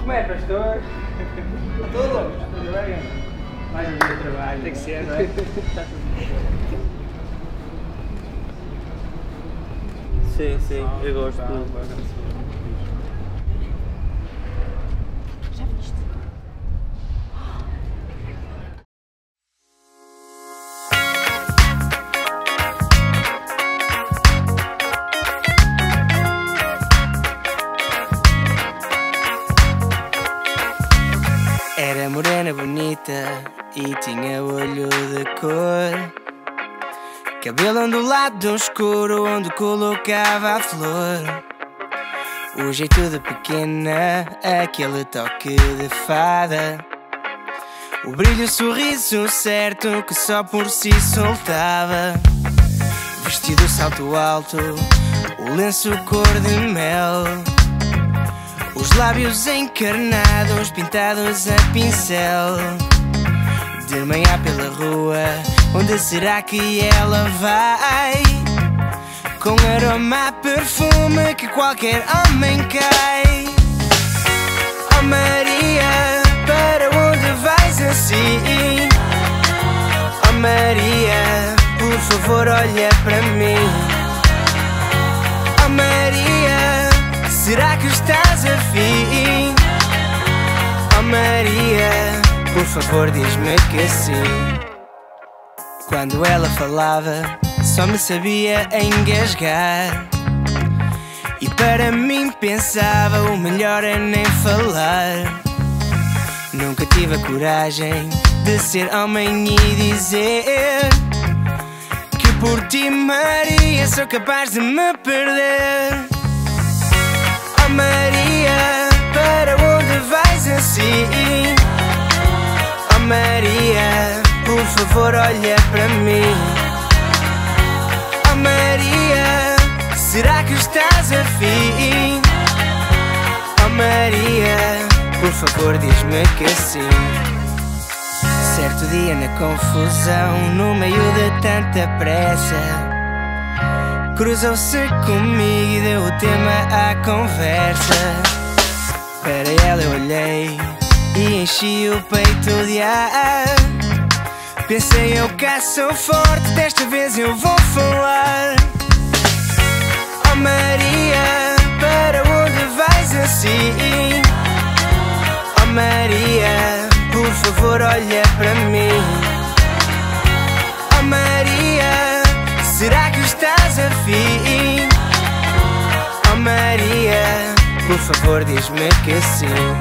Como é, pastor? Tudo? Tudo bem? Mais um dia de trabalho. Tem que ser, não é? Está tudo. Sim, sim, eu gosto muito. Já viste? Era morena bonita e tinha olho de cor, cabelo ondulado escuro onde colocava a flor, o jeito de pequena, aquele toque de fada, o brilho, o sorriso certo que só por si soltava, vestido salto alto, o lenço cor de mel, os lábios encarnados, pintados a pincel. De manhã pela rua, onde será que ela vai? Com aroma a perfume que qualquer homem cai. Oh Maria, para onde vais assim? Oh Maria, por favor olha para mim. Oh Maria, será que estás afim? Oh Maria, por favor diz-me que sim. Quando ela falava, só me sabia engasgar, e para mim pensava, o melhor é nem falar. Nunca tive a coragem de ser homem e dizer que por ti, Maria, sou capaz de me perder. Oh Maria, para onde vais assim? Oh Maria, por favor olha para mim. Oh Maria, será que estás afim? Oh Maria, por favor diz-me que sim. Certo dia na confusão, no meio de tanta pressa, cruzou-se comigo e deu o tema à conversa. Para ela eu olhei e enchi o peito de ar. Pensei, eu cá sou forte, desta vez eu vou falar. Oh Maria, para onde vais assim? Oh Maria, por favor olha para mim. Oh Maria, será que estás afim? Oh Maria, por favor diz-me que sim.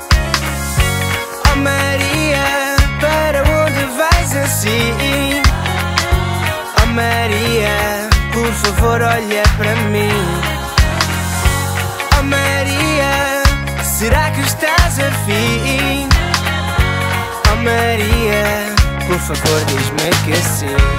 Oh Maria, para onde vais assim? Oh Maria, por favor olha para mim. Oh Maria, será que estás afim? Oh Maria, por favor diz-me que sim.